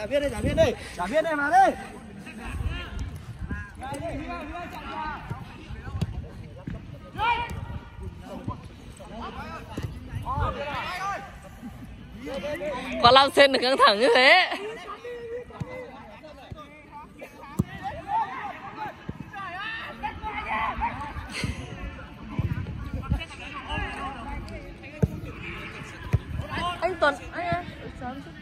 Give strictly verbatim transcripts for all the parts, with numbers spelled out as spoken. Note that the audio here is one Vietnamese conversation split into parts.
viên đây, trả viên đây, trả viên đây mà đây. Có làm sen được căng thẳng như thế. Anh Tuấn, anh ơi, sớm chứ.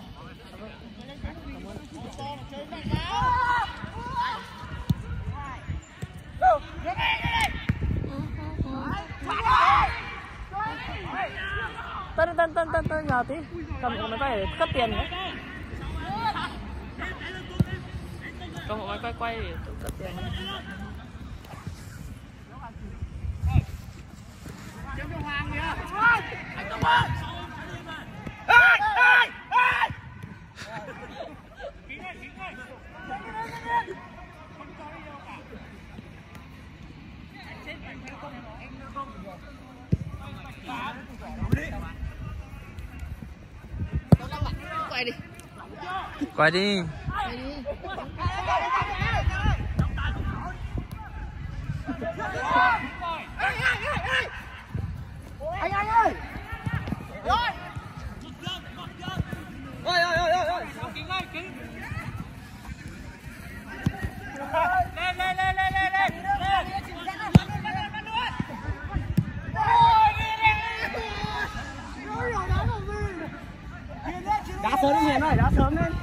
Tân tân tân tân tân nhào tí, cầm một máy quay để cất tiền đấy. Cầm một máy quay quay để cất tiền. Quay đi. Quay đi. Anh anh ơi. Rồi. Ôi ôi ôi ôi. Kính ơi, kính. Lên lên lên lên lên lên. Đá sớm lên Hiền ơi, đá sớm lên.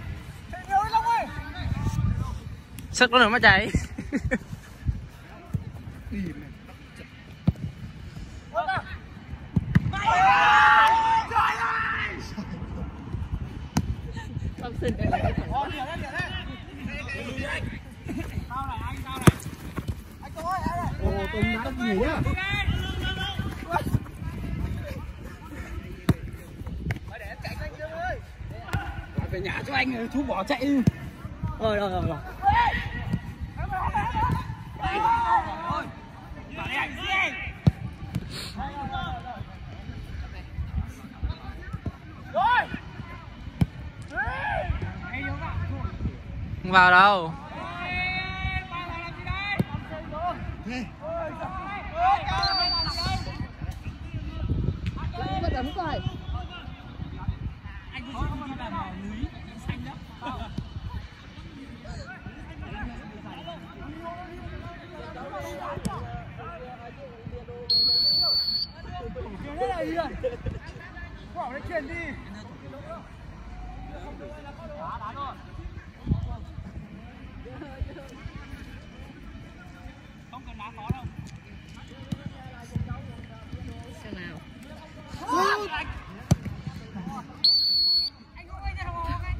Sức nó nữa mà chạy. Ồ, Tùng đá được nghỉ nhá. Về nhà cho anh, chú bỏ chạy đi. Rồi rồi rồi rồi. Không vào đâu. Đúng rồi. Thế là gì rồi? Bỏ nó chuyển đi. Đá đá rồi. Không cần đá khó đâu. Xem nào. Anh. Anh ơi, đây không anh.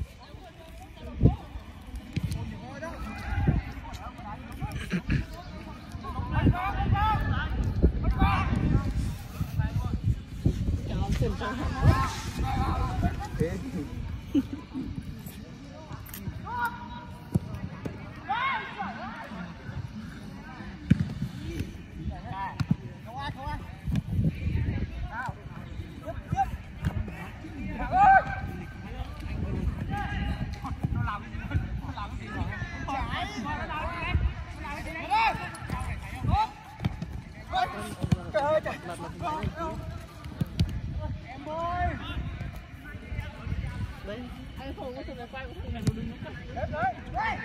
Em ơi. Đấy, anh không có sự là quay của thằng này nó đứng nó cắt. Đấy đấy. Đấy.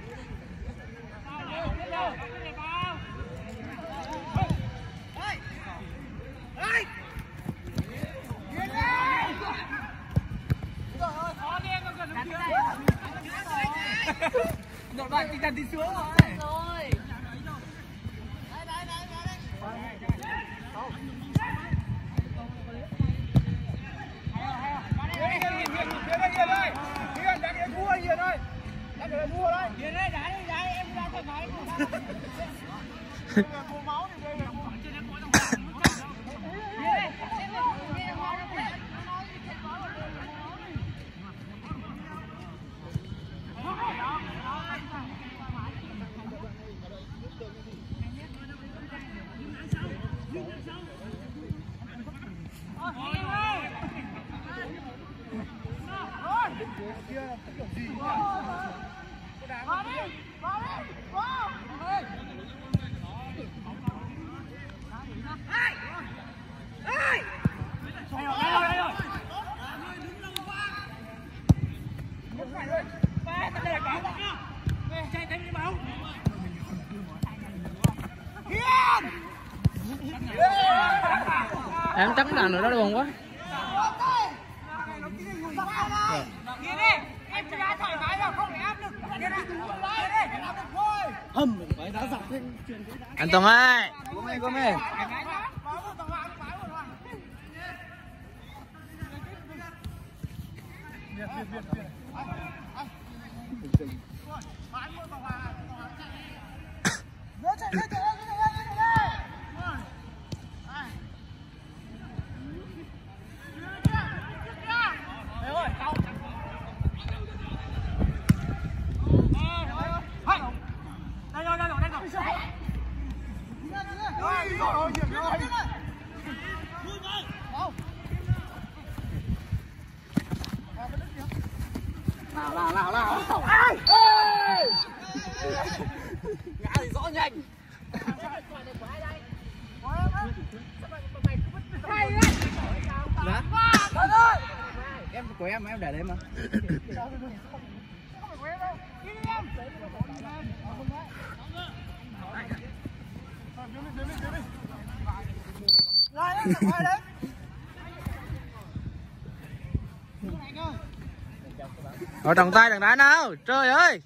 Đội bạn đi đặt đi xuống rồi. Rồi. Đấy đấy đấy đấy. Hiền Hiền Hiền Hiền ơi. Hiền đá cái thua Hiền ơi. Đá cái thua đấy. Hiền ơi đá đi đá em ra thoải mái. Mua máu thì đây là mua trên em có trong Hiền ơi. Kia Em chắc là nữa đó buồn quá. Anh Tùng ơi. Có mê, có mê. Nào nào nào nào. Ai! Ngã thì rõ nhanh. Dạ. Em của em em để đấy mà. Ở trọng tay đằng đá nào, trời ơi.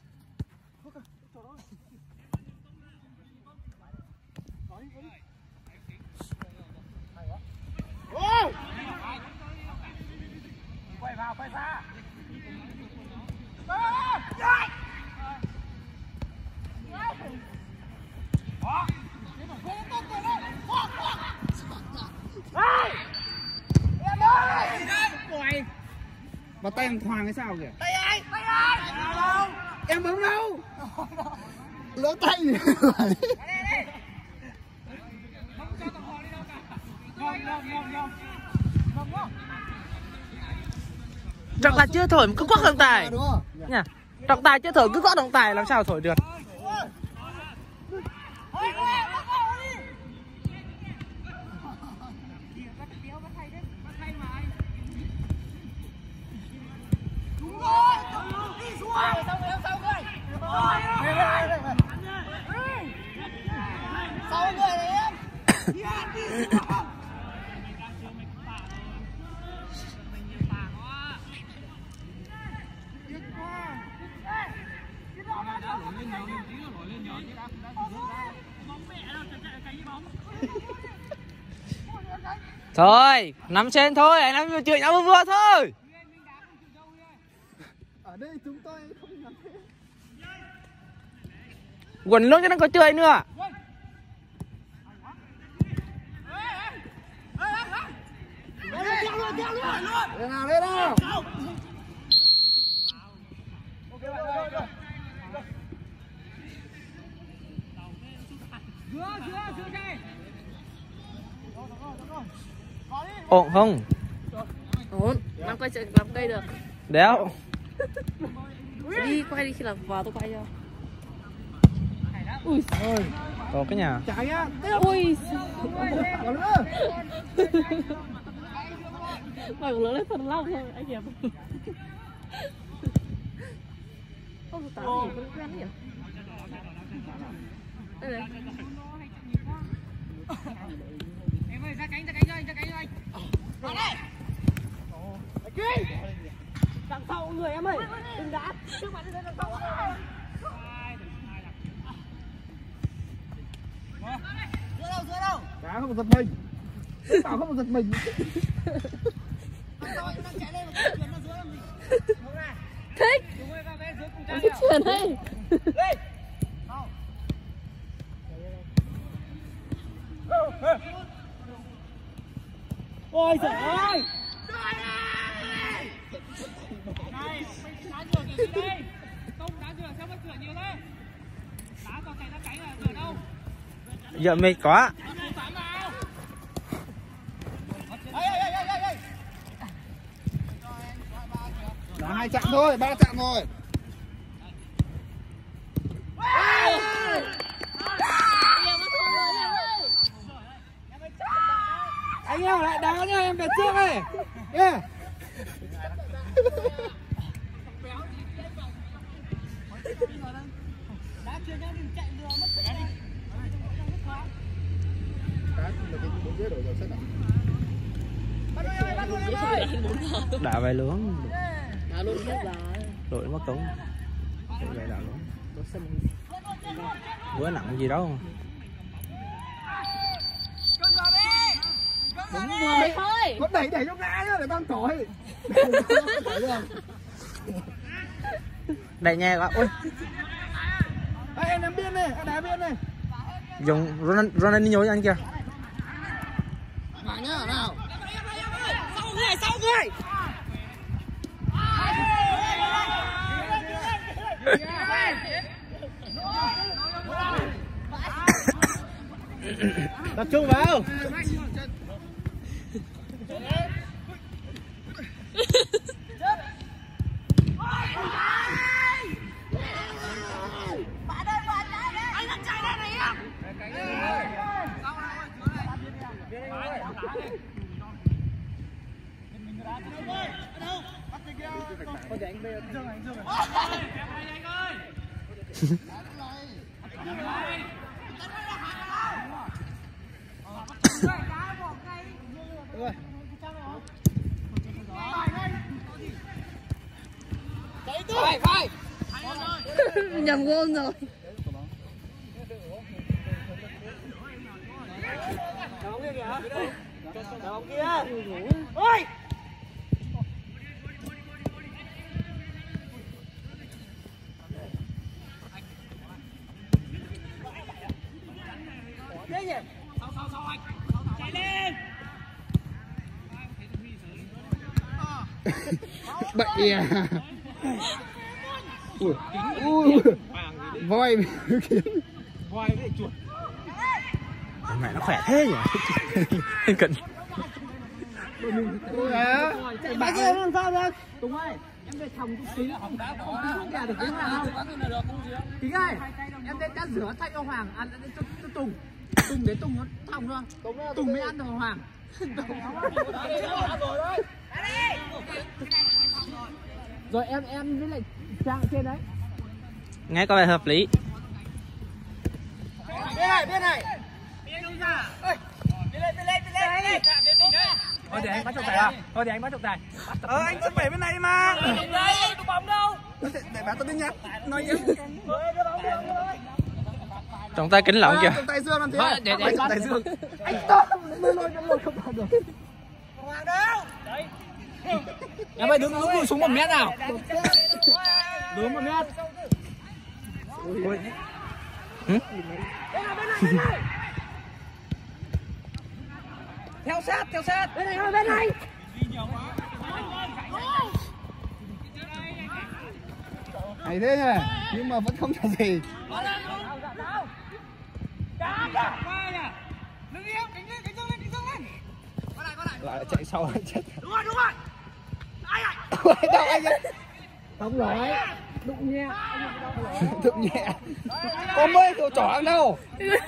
Quay vào, quay xa. Mà tay em thoàng hay sao kìa? Tay ai? Tay ai? Em bấm đâu? Lỡ tay gì vậy? Trọng tài chưa thổi cứ quắc trọng tài nha. Trọng tài chưa thổi cứ quắc trọng tài làm sao thổi được. Sau người này em. Thôi, nắm trên thôi, anh nắm chuyện nhau vừa vừa thôi. Ở đây chúng tôi không làm thế. Quần lông cho nó có chơi nữa. Lên nào, lên nào. Ổn không? Ổn, làm cây làm cây được. Đéo. Đi quay đi khi nào vào tôi quay cho. Ui, có cái nhà. Chạy nhá. Ui. Còn nữa. Mày cũng lớn lên phần long thôi anh em. Không tao gì cũng quen nhỉ. Đây này. Em ơi ra cánh ra cánh cho anh, ra cánh cho anh. Vào đây. Đằng sau người em ơi. Đừng đá. Trước mặt đi đằng sau. Giữa đâu, giữa đâu? Cá không giật mình. Tao không giật mình. Anh đang chạy đây mà chuyển nó dưới làm gì? Đúng này. Thích. Đúng rồi, ra bên dưới cùng chạy. Thích chuyển đây. Lên. Ôi giời ơi! Trời ơi! Này, đá rửa kiểu gì đây? Không đá rửa sao mất cửa nhiều thế? Đá vào chạy ra cánh là rửa đâu? Giờ mệt quá. Đá hai chạm thôi, ba chạm thôi. Anh em lại đá nha, em về trước này. Yeah. Đá chưa nhau đừng chạy lừa mất cái đi. Cá là cái bốn dưới đổi dầu sắt à? Đá về luôn. Đá luôn hết rồi. Đội mất túng. Về đá luôn. Bữa nặng gì đâu. Đúng rồi. Thôi. Nó đẩy đẩy cho ngã nhá để băng trội. Đẩy nhẹ quá. Ôi. Ê, em ném biên này, em đá biên này. Dùng Ronaldinho với anh kìa. Mà nhá, nào. Sau người, sau người. Tập trung vào. Phải, phải. Nhầm gôn rồi. Bóng kia kìa. Bóng kia. Ôi. Thế nhỉ? Sau sau sau anh. Chạy lên. Bậy à. Ui, ui, voi kiến. Voi với chuột. Mẹ nó khỏe thế nhỉ. Cận. Ui à. Bạn ơi làm sao được? Tùng ơi, em về phòng chút xíu. Không nhà được cái Hoàng không? Kính ơi, em đến đã rửa thay cho Hoàng ăn cho, cho Tùng. Tùng để Tùng nó thòng thôi. Tùng mới ăn được Hoàng. Rồi em em với lại Trang trên đấy. Nghe có vẻ hợp lý. Bên này, bên này. Bên đâu ra? Ơi. Bên lên, bên lên, bên lên. Bên mình đấy. Thôi để anh bắt trọng tài à? Thôi để anh bắt trọng tài. Ờ, anh sẽ phải bên này mà. Đừng đây, đừng bóng đâu. Để, để bán tôi bên nhá. Nói nhá. Trọng tài kính lỏng kìa. Trọng tài Dương làm thế. Thôi, để- để anh trọng bắt. tài Dương. Anh to, lôi lôi lôi không vào được. Hoàng đâu? Đấy. Em ơi đứng đứng xuống một mét nào. Đúng một mét. Ôi. Bên này, bên này, bên này. Theo sát, theo sát. Bên này, bên này. Hay thế nhỉ, nhưng mà vẫn không làm gì. Lại chạy sau anh chết. Đúng rồi, đúng rồi. Ai ạ? Đâu anh ấy. Không rồi. Đụng nhẹ. Đụng nhẹ. Có mấy đồ trỏ ăn đâu.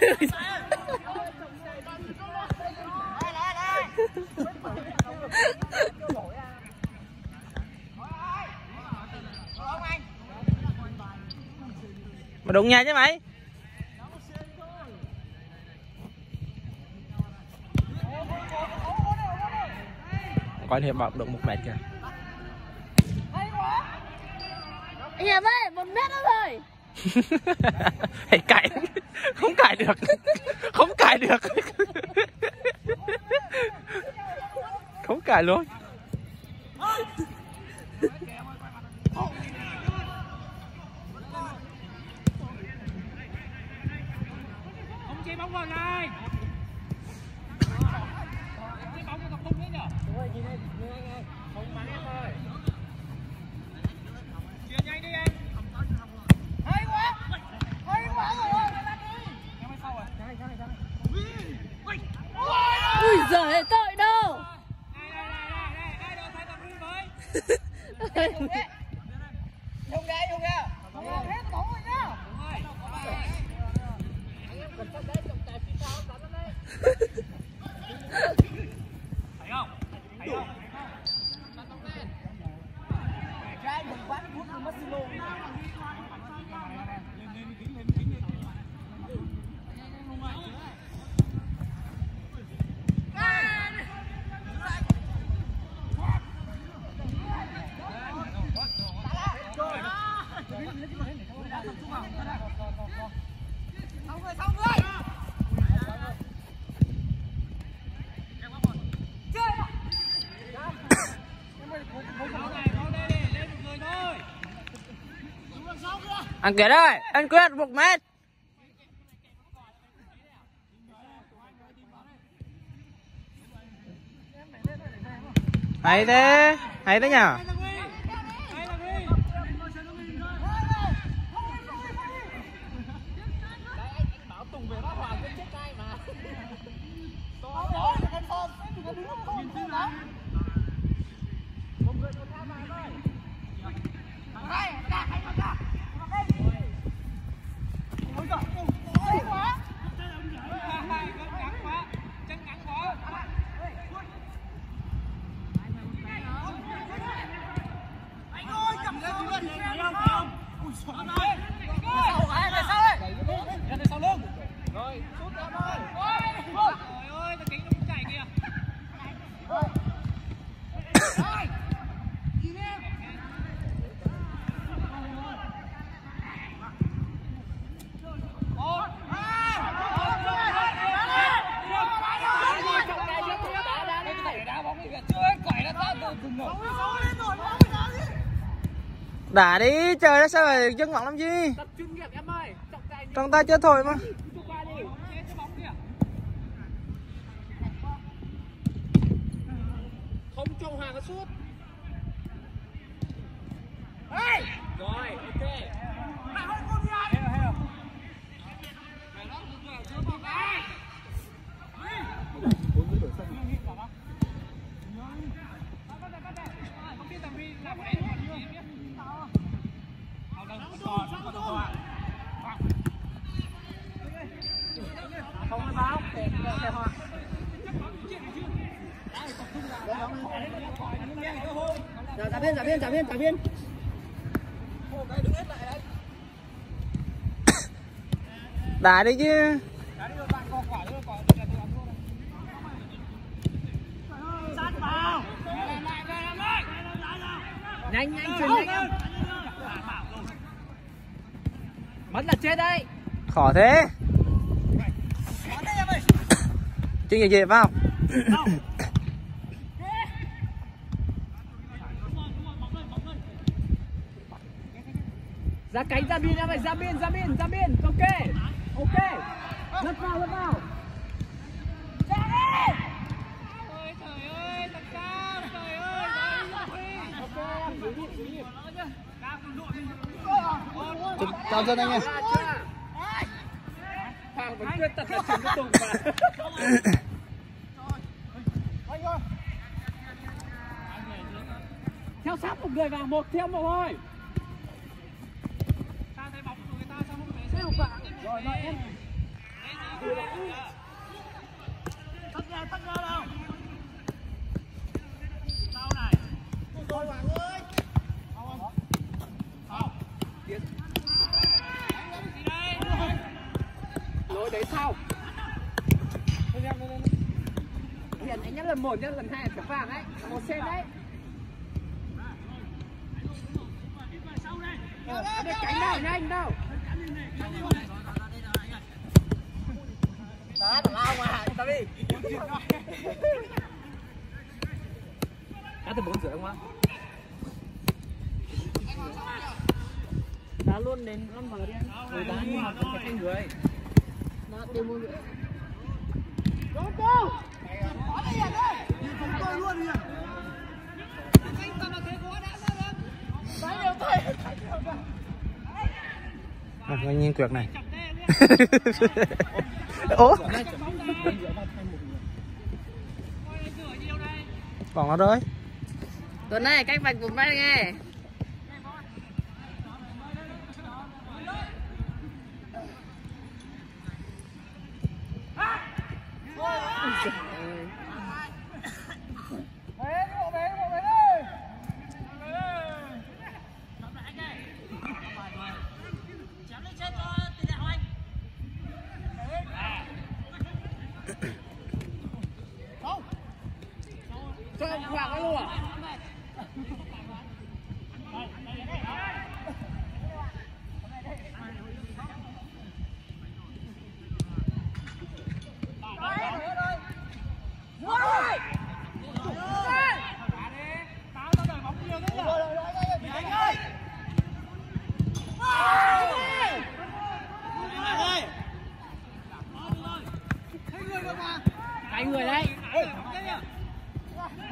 Mà đụng nhà chứ mày. Quan hiệp bảo đụng một mét kìa. Hiệp ơi, một mét nữa rồi. Hãy cãi. Không cãi được. Không cãi được. Không cãi luôn. Không chế bóng vào này. Chế bóng cho thằng Hùng đấy nhở? Đúng rồi, nhìn đây, nhìn anh ơi. Không bắn em ơi. Chuyển nhanh đi em. Hay quá. Hay quá rồi. Em ơi sau rồi. Sang này, sang này, sang này. Ui giời ơi, tội đâu. Đây, đây, đây, đây, đây, đâu thay thằng Hùng với. Hùng đây, Hùng kìa. Hùng hết bóng rồi nhá. Đúng rồi. Thấy không? Thấy không? Cái đừng bắt hút nó mất silo. Anh Kiệt ơi, anh Kiệt một mét. Hay thế, hay thế nhở. Đá đi, trời đất sao lại chân ngọng làm gì? Trong tay chơi thôi mà. Không trông hàng cái sút. Rồi, ok. Không báo kẹp kẹp hoa. Rồi trả biên, trả biên, trả biên, trả biên. Đá đi chứ. Nhanh nhanh chuyển nhanh. Mất là chết đấy. Khó thế. Chứ gì gì phải không? Ra cánh ra biên em ơi, ra biên ra biên ra biên. Ok. Ok. Lật vào lật vào. Ôi trời ơi, thật cao, trời ơi. Ok em giữ nhịp, giữ nhịp. Chào dân anh ơi. Hoàng vẫn quyết tật là chuyển cái tùng mà. Theo sát một người vào, một theo một thôi. Ta thấy bóng của người ta sao không thể theo bạn. Rồi rồi em. Tắt ra, tắt ra nào. Sao này? Rồi Hoàng ơi. Sao không? Sao? Tiến. Lỗi đấy sao? Hiện anh nhắc lần một nhá, lần hai phải vàng ấy, một sen đấy. Để cánh đâu nhanh đâu. Đó, thằng ao mà, tao đi. Đá từ bốn rưỡi không á? Đá luôn đến năm giờ đi anh. Rồi đá nhưng mà phải canh người. Đó, đều mua rưỡi. Go go. Có đây à đây. Không tôi luôn kìa. Anh tao mà thế có đã ra đâu. Đấy đều thôi. Một người nhìn quyệt này. Ủa? Còn nó rơi. Tuần này cách vạch một mét nghe. Cho ông Hoàng cái luôn à? Tao tao đợi bóng nhiều thế nhỉ? Anh ơi!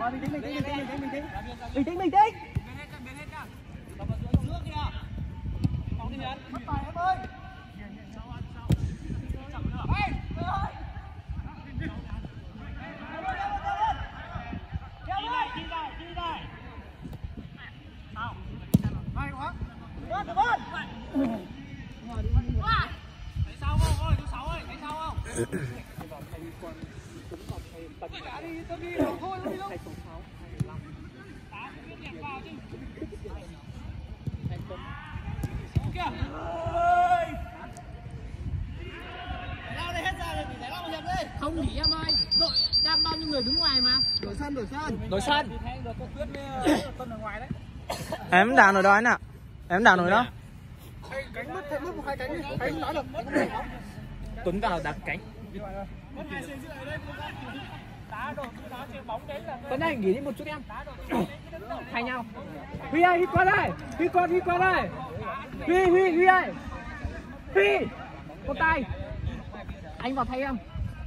Rồi bình tĩnh bình tĩnh bình tĩnh bình tĩnh bình tĩnh. Bình tĩnh bình tĩnh. Bên hết bên hết nhá. Cầm vào giữa giữa kìa. Bóng đi Hiến. Mất tài em ơi. Hey, ơi. Đi lại, đi lại, đi lại. Sao? Hay quá. Bớt, bớt. Thấy sao không? Ôi, thứ sáu ơi, thấy sao không? Đã đi, tôi đi đâu thôi, tôi đi đâu. Đá biết nhẹ vào chứ. Kìa. Ơi. Giải lao đây hết ra rồi, giải lao một hiệp đi. Không nghỉ em ơi, đội đang bao nhiêu người đứng ngoài mà. Đổi sân đổi sân. Đổi sân. Thì thay được con Tuyết với Tuấn ở ngoài đấy. Em đào nổi đó anh ạ. Em đào nổi đó. Cánh mất thêm mất một hai cánh đi. Cánh nói được. Tuấn vào đặt cánh. Mất hai xuyên dưới đây. Đá đồ, đá chơi bóng đấy là Tuấn ơi, nghỉ đi một chút em. đá đồ. Thay nhau. Huy ơi, Huy qua đây. Huy qua, Huy qua đây. Huy, Huy, Huy ơi. Huy. Con tay. Anh vào thay em.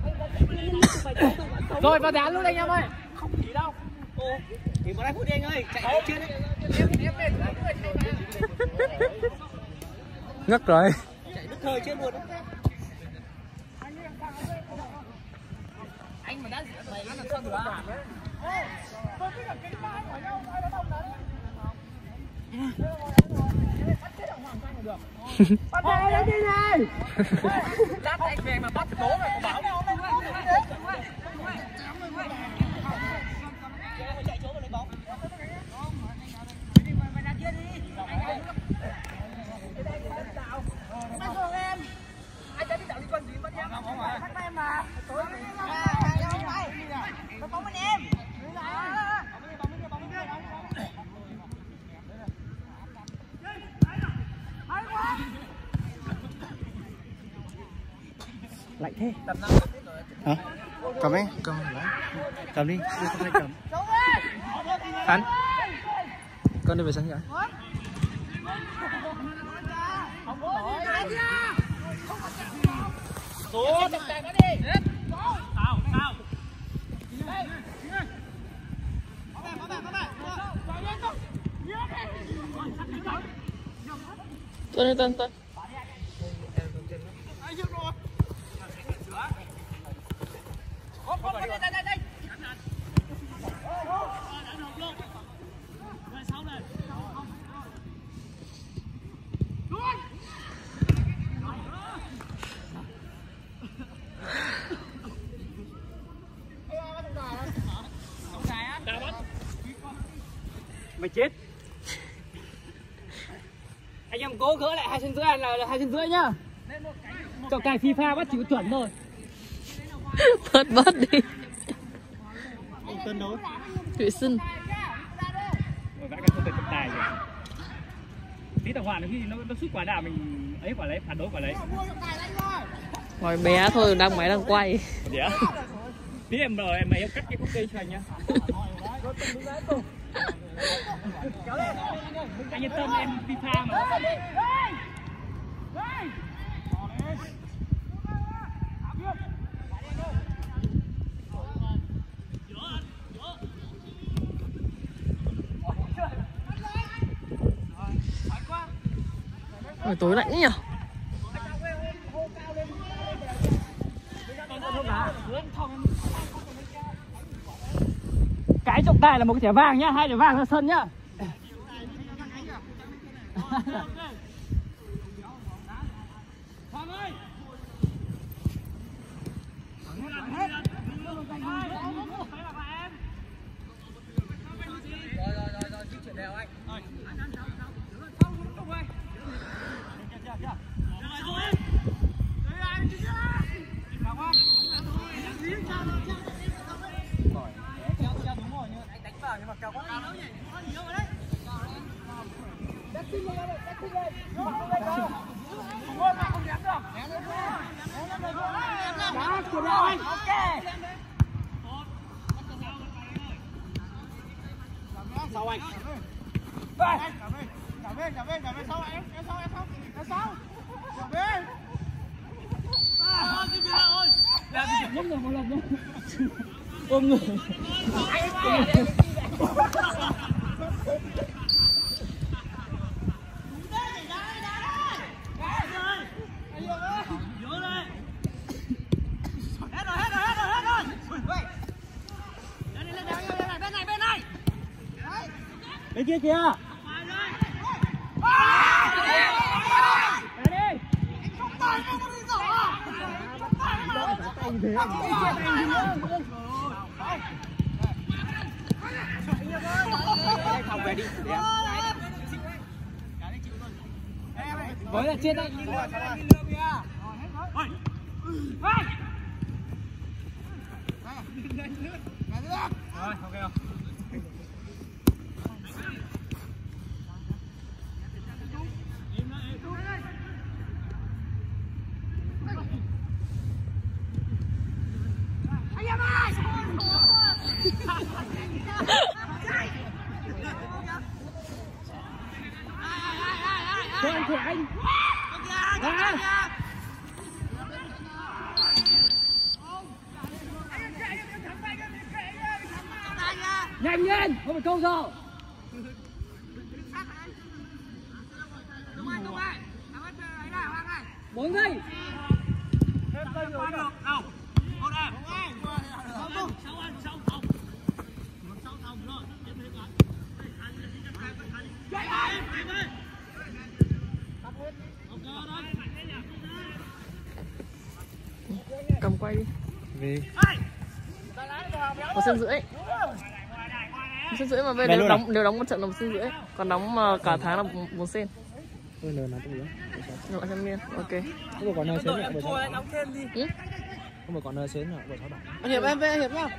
Rồi vào đá luôn anh em ơi. Không nghỉ đâu. Ồ, nghỉ một hai phút đi anh ơi, chạy chưa đấy. Em em mệt lắm người thay mà. Ngất rồi. Chạy đứt thời chưa buồn đâu. Anh mà đã mày nó làm sao được à? Tôi biết là cái ba của nhau ai đã đồng đấy. Bắt tay lên đi này. Lát anh về mà bắt đố mày có báo. Chạy chỗ vào lấy bóng. Mày đặt kia đi. Mày thường em. Anh đã đi đảo đi quần gì mất em. Thắc em mà. Tối đi ra. Không phải. Nó bóng bên em. Lạnh thế. Hả? Cầm đi. Cầm. Cầm đi. Không hay cầm. Anh. Con đi về sân rồi. Số chặt chẽ nó đi. Sao? Sao? Tuấn, Tuấn, Tuấn. Mày chết. Anh em cố gỡ lại hai chân rưỡi là, là hai chân rưỡi nhá. Trọng tài FIFA bắt chỉ có chuẩn thôi. Bớt bớt đi. Tân đấu. Thủy sinh. Vãi cái không thể trọng tài rồi. Tí thằng Hoàn khi nó nó sút quả nào mình ấy quả lấy phản đối quả lấy. Ngồi bé thôi, đang máy đang quay. Gì á? Tí em mời em mày em cắt cái cúc cây cho anh nhá. Anh yên tâm em FIFA mà. Ôi, tối lạnh nhỉ. Cái trọng tài là một cái thẻ vàng nhá, hai thẻ vàng ra sân nhá. Sau anh. Đây. Cả bên, cả bên, cả bên sau em, em sau, em sau, em sau. Cả bên. À, cái gì ơi. Làm gì nhấc người một lần nữa. ôm người. Bên kia kìa. Với là trên đấy. Rồi, ok không? Cho anh Thủy Anh. À. Nhanh lên, không phải câu rồi. Bốn giây. Cầm quay đi. Vì Một sân rưỡi. Một sân rưỡi mà bây nếu đóng nếu đóng một trận là một sân rưỡi, còn đóng mà cả tháng là bốn sen. Tôi lừa nó tôi Nội xem miên. Ok. không mà còn nơi xến nữa, Thôi anh đóng thêm đi. Ừ? không mà còn nơi xến nữa, sáu bạn. Anh Hiệp em về Hiệp nhá.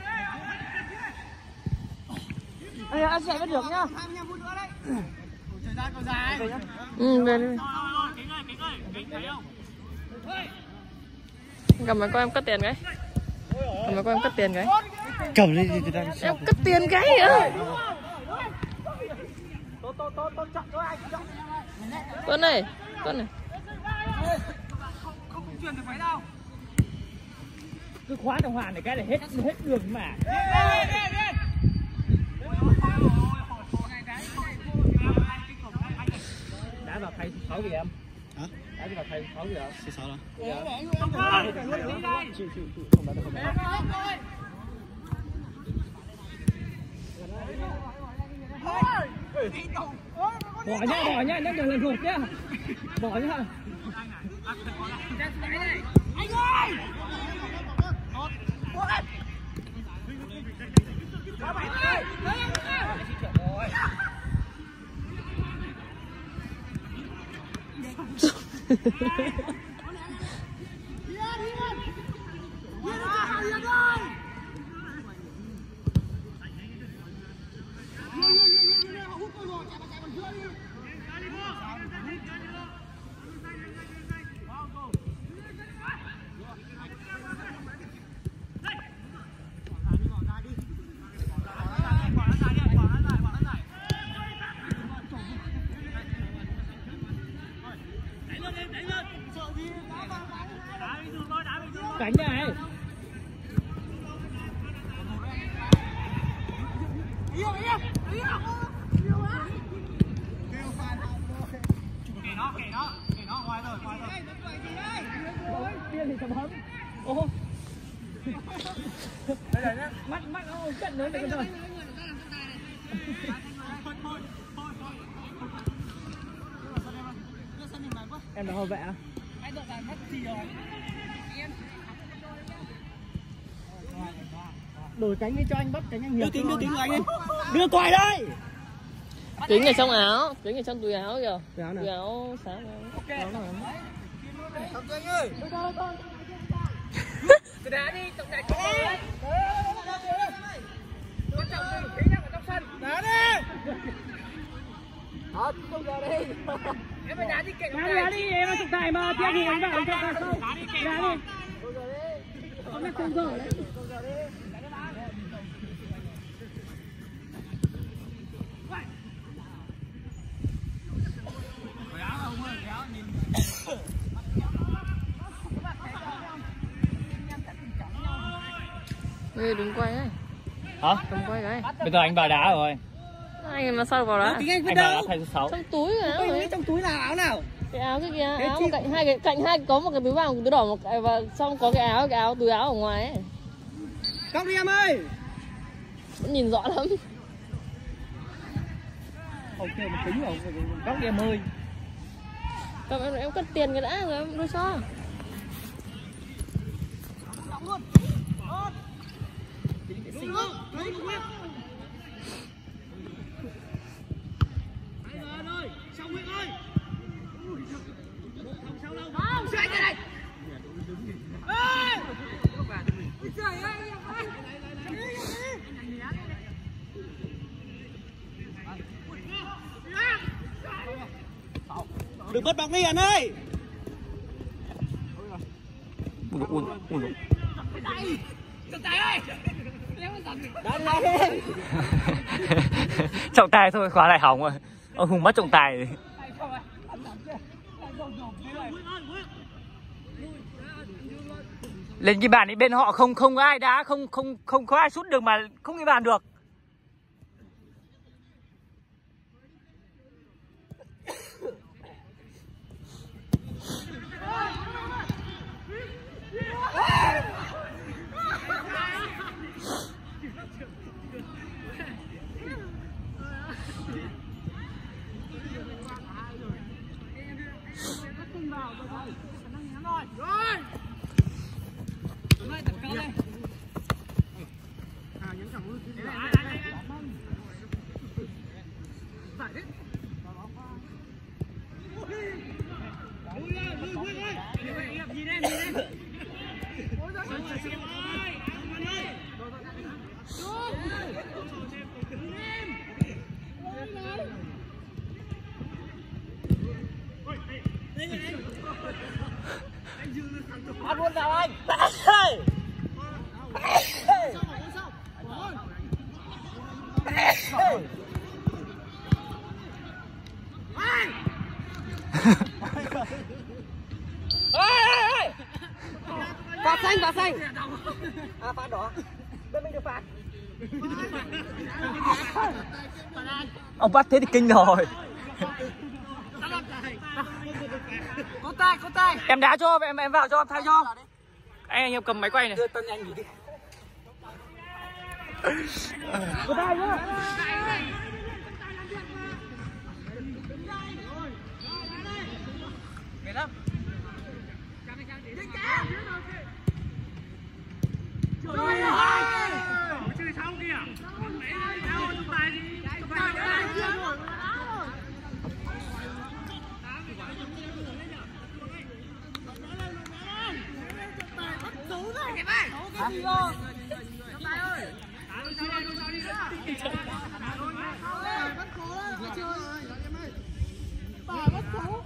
Anh Hiệp anh chạy vẫn được nhá. hai mươi lăm phút nữa đấy. Thời gian còn dài. Ừ, về đi. Cầm máy coi em cất tiền cái. Cầm máy coi em cất tiền cái. cầm đi thì đang Em cất tiền cái ơi. Tuấn này, Tuấn này. Không chuyển được phải đâu. Cứ khóa đồng hoàn này cái là hết hết đường mà. Đá vào thay sáu kìa em. hả? Đá vào thay sáu kìa. Số sáu đó. Chịu chịu chịu không đá được không đá. Bỏ nhá, bỏ nhá, nhá đừng lần hụt nhá. Bỏ nhá. Anh ơi! Cánh này. Kể nó, kể nó, kể nó, ngoài rồi, ngoài rồi. Tiên thì chấm hấm. Ô. Mắt mắt ô trận nữa được rồi. Em là hậu vệ à? Anh được làm mất gì rồi? Đổi cánh đi cho anh bắt cánh anh Hiệp. Đưa tính, đưa tính của anh đi. Đưa quài đây. Kính ở trong áo, kính ở trong túi áo kìa. Túi áo nào? Túi áo sáng. Ok. Áo nào? Tổng anh ơi. Cứ đá đi, tổng đại có đấy. Quan trọng gì? Thế nhá ở trong sân. Đá đi. Đó, không giờ đi. Em phải đá đi kệ. Đá đi, đá đi, em trọng tài mà, tiếc thì đánh vào anh trọng tài không? Đá đi kệ. Đá đi. Hôm nay không giờ đấy. Ê, đừng quay ấy. Hả? Đừng quay cái. Bây giờ anh vào đá rồi. Anh mà sao vào đá? Anh vào đá thay số sáu. Trong túi cái áo ấy. Trong túi nào áo nào? Cái áo cái kia, áo một cạnh hai cái cạnh hai có một cái túi vàng, một túi đỏ một cái và xong có cái áo cái áo túi áo ở ngoài ấy. Cóc đi em ơi. Vẫn nhìn rõ lắm. Ok một tính rồi. Cóc đi em ơi. Cầm em, em cất tiền cái đã rồi em đưa cho. Đừng mất bóng đi anh ơi. Ui ui ui. Trọng tài thôi, khóa lại hỏng rồi. Ông Hùng mất trọng tài. Lên cái bàn ấy bên họ không không ai đá, không không không có ai sút được mà không cái bàn được. Ăn luôn nào anh. Phạt xanh, phạt xanh. À phạt đỏ. Bên mình được phạt. Ông bắt thế thì kinh rồi. Có tay, có tay. Em đá cho, em em vào cho, thay cho. Anh anh em cầm máy quay này. Đưa Tân anh nghỉ đi. Có tay nữa. Mệt lắm. Trời ơi! Chơi sao kìa? Mẹ đâu chúng ta gì? Chúng ta rồi. Cái gì cơ? Trọng tài ơi. Bắt cố đó, chưa rồi. Bà bắt cố.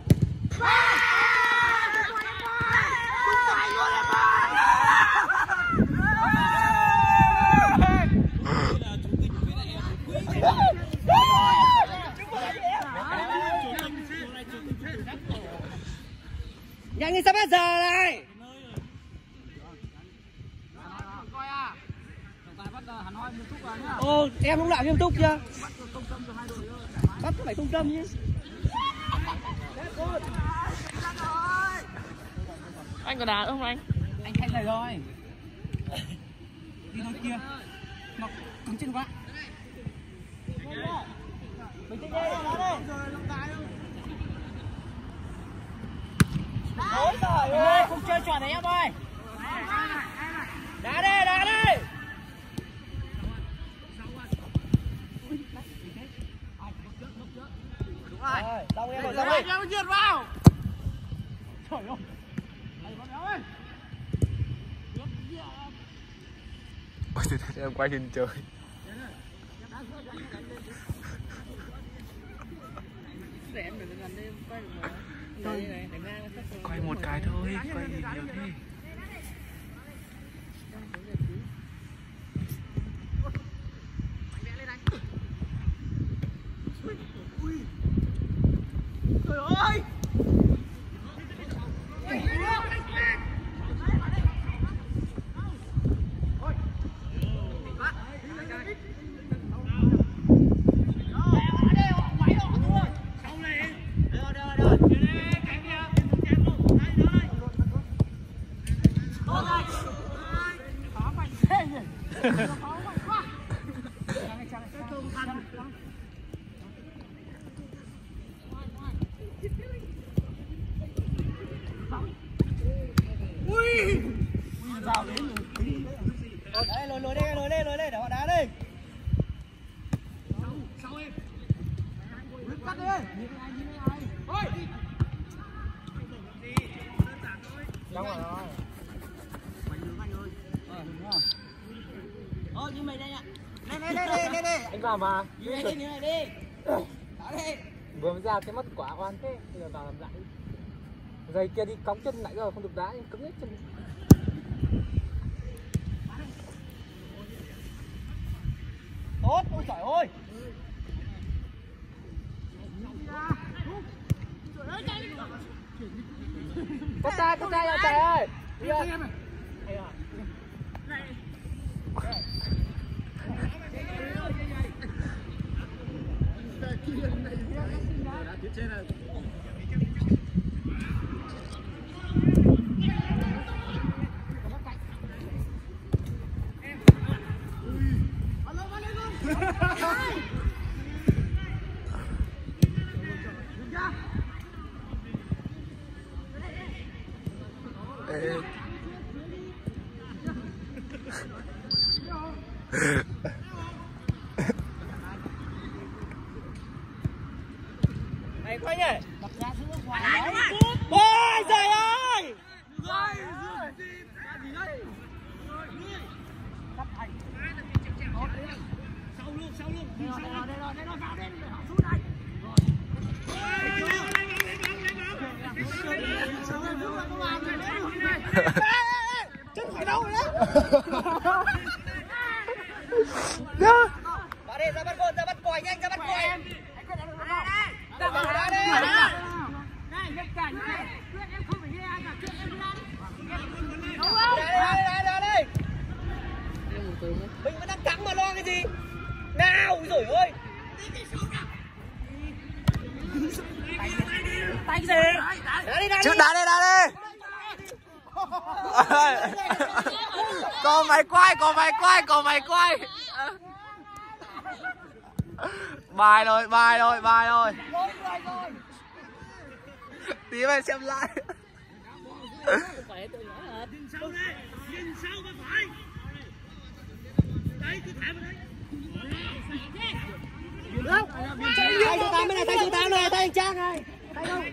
Nhanh đi sắp hết giờ này. Ồ, em lúc nào nghiêm túc chưa? Bắt phải tung tâm chứ. Anh có đá không anh? Anh thanh này rồi. Đi đôi kia. Nó cứng chân quá. Bình tĩnh đi, đá đi. Ôi trời ơi, không chơi trò này em ơi. Đá đi, đá đi. Rồi, xong em rồi, xong đi. Em trượt vào. Trời ơi. Ôi trời ơi, em quay lên trời. Quay một cái thôi, quay gì nhiều thế. Trời ơi. Đấy, lùi lùi đi, lùi đi, lùi đi để họ đá đi. Cắt đi. Ôi. Đúng rồi. Ôi, như mày đây ạ. Đây đây đây đây đây. Anh vào mà. Đi đi đi đi. Đá đi. Vừa mới ra cái mất quả oan thế, bây giờ vào làm lại. Giày kia đi cóng chân nãy giờ không được đá, nhưng cứng hết chân. Tốt, ôi trời ơi. Có tay, có tay, trời ơi. Đi ơi. Mày quay nhỉ? Ôi trời ơi! Sau luôn, sau luôn. Đây rồi, đây rồi, đây rồi, vào đây để họ sút đây. Chân khỏi đâu rồi đấy. Vào đây, ra bắt gôn, ra bắt còi nhanh, ra bắt còi. Ra bắt đá đi. Này, nhất cả như này. Chuyện em không phải nghe ai cả, chuyện em đi ra đi. Đúng không? Đây, đây, đây, đây. Mình vẫn đang cắm mà lo cái gì? Nào, ôi dồi ơi. Tay gì? Đá đi, đá đi. Trước đá đi, đá đi. Có mày quay, có mày quay, có mày quay. Bài rồi, bài rồi, bài rồi. Tí mày xem lại. Nhìn sau đây, nhìn sau mà phải. Đấy, cứ thả vào đấy. Tay số tám bên này, tay số tám này, tay anh Trang này. Tay đâu?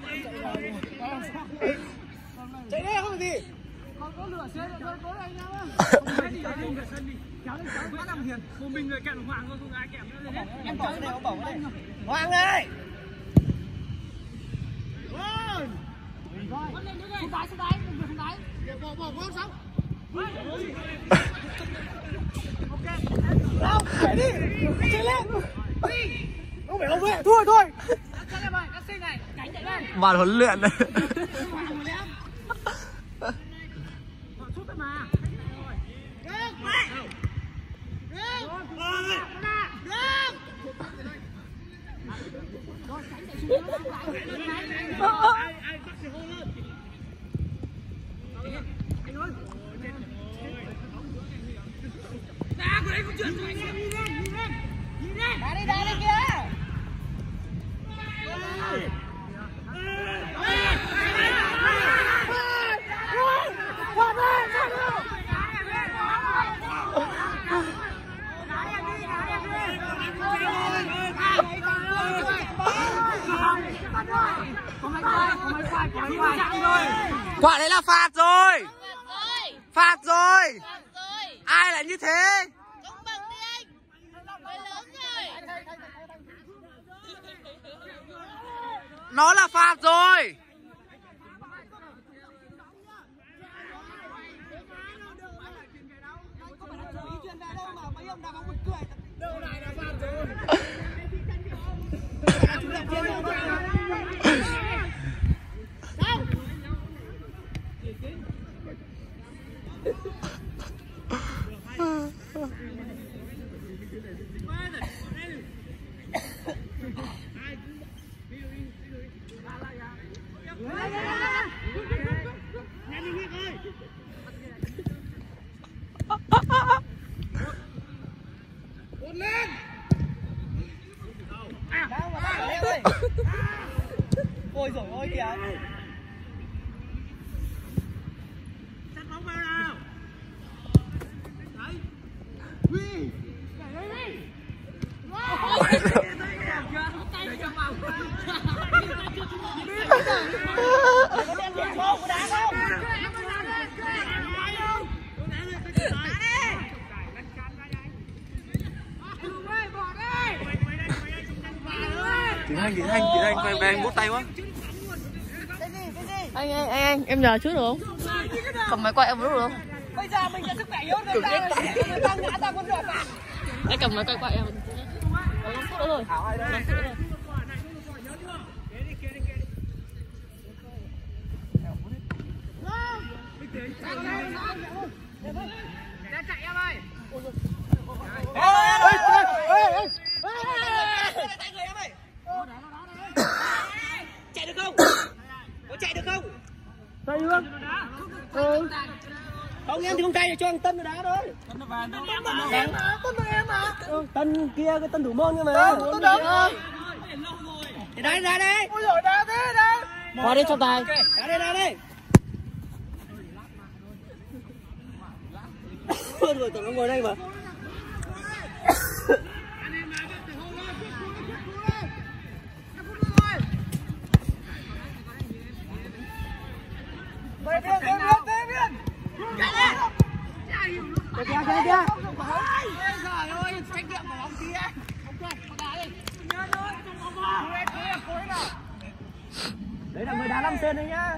Chạy đi không gì. Còn có lửa xe nữa, có anh em á. Cái gì đi cả sân đi. Kéo lên kéo quá nằm hiền. Một mình người kẹm Hoàng thôi, không ai kẹm nữa hết. Em bỏ cái này, em bỏ cái này. Hoàng ơi. Ôi. Con lên nữa đi. Xuống đáy, xuống đáy, đừng xuống đáy. Bỏ bỏ không xong. Ok. Đâu, chạy đi. Chạy lên. Không phải ông vệ, thua thôi. Chạy lên mày, các sinh này, cánh chạy lên. Bàn huấn luyện đấy. Sút thôi mà. Đá của đấy không chuyển cho anh em, nhìn lên, nhìn lên, nhìn lên. Đá đi, đá đi kìa. Quả đấy là phạt rồi. Phạt rồi. Ai lại như thế? Công bằng đi anh. Người lớn rồi. Nó là phạt rồi. Thanh, chị Thanh, chị Thanh về về anh vỗ tay quá. Anh anh anh anh em nhờ chút được không? Cầm máy quay em lúc được không? Bây giờ mình là sức khỏe yếu người ta người ta ngã ra con ruột à? Anh cầm máy quay quay em. Còn năm phút nữa rồi. năm phút nữa rồi. Ra chạy em ơi. Chạy được không? Có chạy được không? Tay chưa? Ừ. Không em thì không chạy cho anh Tân nó đá thôi. Tân nó vào. Tân của em mà. Tân kia cái Tân thủ môn cơ mà. Tân đúng rồi. Thì đá ra đây. Ôi giời đá thế đá. Qua đi cho tài. Đá đây đá đây. Rồi tụi nó ngồi đây mà. Về viên, về viên, về viên. Chạy lên. Kìa kìa kìa kìa. Trời ơi, trách nhiệm của ông kia. Ok, có đá đi. Đấy là người đá năm cm đấy nhá.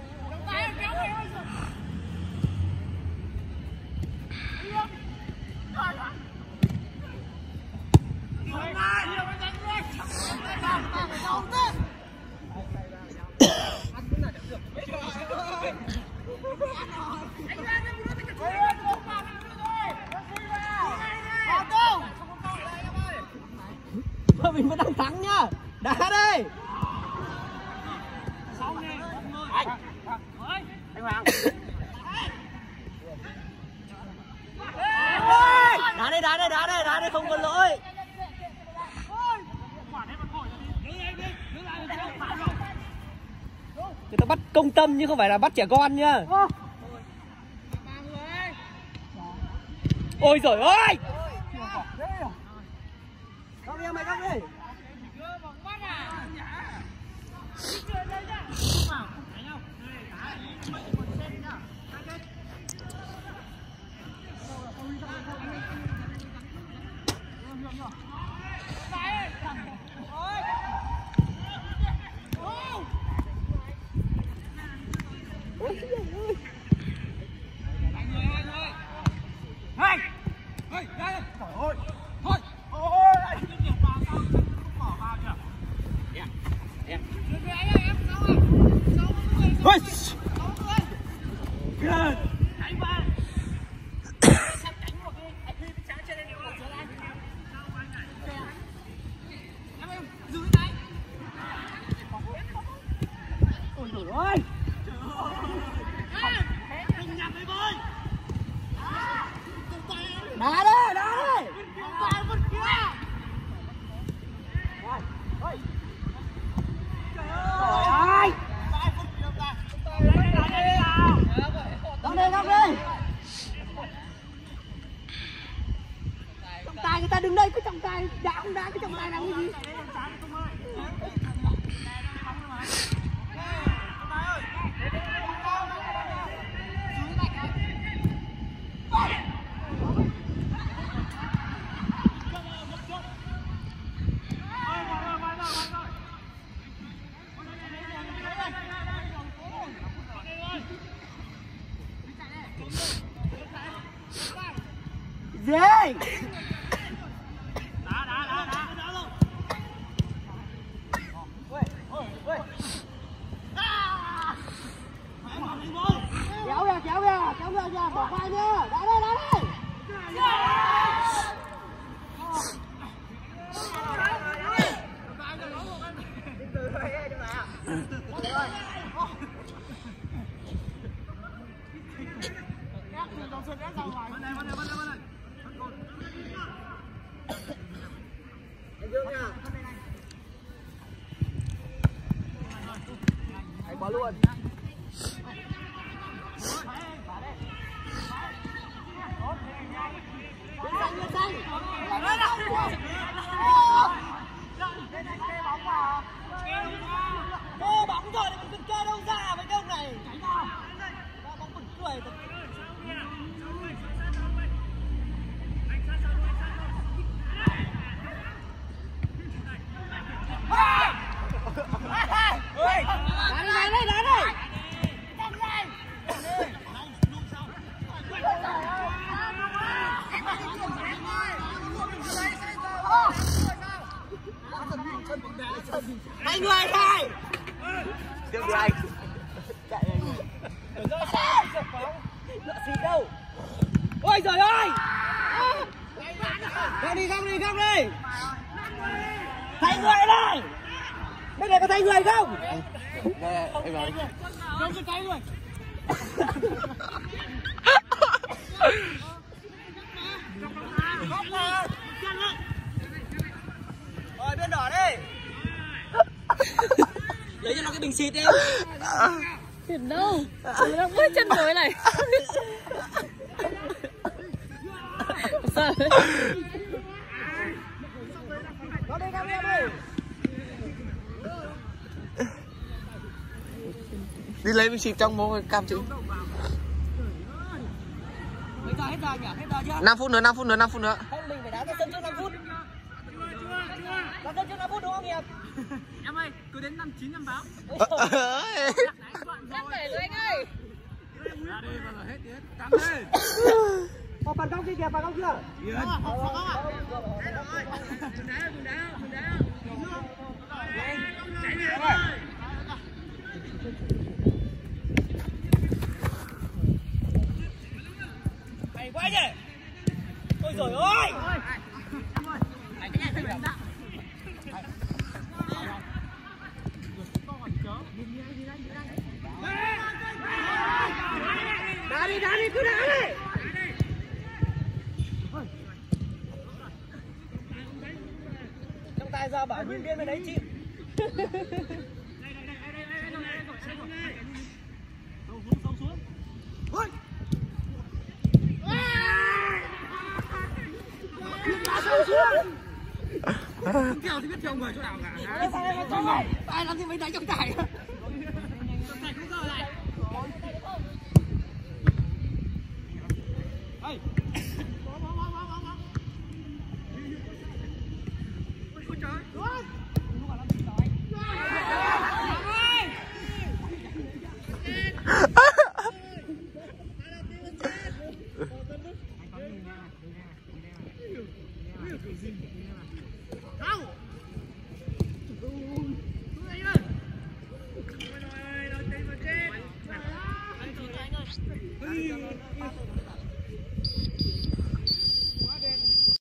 Mình vẫn đang thắng nhá. Đá đây. Anh. Anh Hoàng. Đá đây, đá đây, đá đây, đá đây không có lỗi. Người ta bắt công tâm chứ không phải là bắt trẻ con nhá. Ôi giời ơi. Góc đi em mày, góc đi. Đá đây, đá đây. Trời ơi. Góc đây, góc đây. Trọng tài người ta đứng đây, cái trọng tài đá không đá, cái trọng tài làm cái gì? Gì? Đá đá đá đá đá luôn. Ôi ôi ôi. Kéo kìa, kéo kìa, kéo kìa kìa, bỏ qua nhá. Đá đây, đá đây. Anh bỏ luôn. Cô bóng rồi thì mình kê đâu ra với ông này. Bóng bẩn cười. Hey! Lựa xịt đâu. Ôi giời ơi. Không đi, không đi, không đi. Thay người đây. Bên này có thay người không? Đây, em nói. Không có cái rồi. Rồi bên đỏ đi. Lấy cho nó cái bình xịt đi. Xịt đâu? Nó đang bước chân rồi này. Sao đấy? Nó đi, nó đi, nó đi. Đi lấy bình xịt trong mô cam chữ. Bây giờ hết giờ nhỉ? Hết giờ chưa? năm phút nữa, năm phút nữa, năm phút nữa. Không, mình phải đá ra sân trước năm phút. Đá sân trước năm phút đúng không Hiệp? Em ơi, cứ đến năm chín em báo. Cắt bể rồi anh ơi. Ra đi vào là hết hết. Cắm lên. Có phản công kia kìa, phản công kia. Yên. Không không ạ. Đá rồi. Đá, đá, đá. Chạy đi rồi. Hay quá nhỉ. Ôi giời ơi. Đá đi, đá đi, cứ đá đi. Trong tay ra bảo nhìn viên bên đấy chịu. Không theo thì biết theo người chỗ nào cả. Ai làm gì mấy đánh trong tay. Trong tay cũng giờ lại. Ê. Bó bó bó bó bó. Ôi trời. Ôi. Đâu.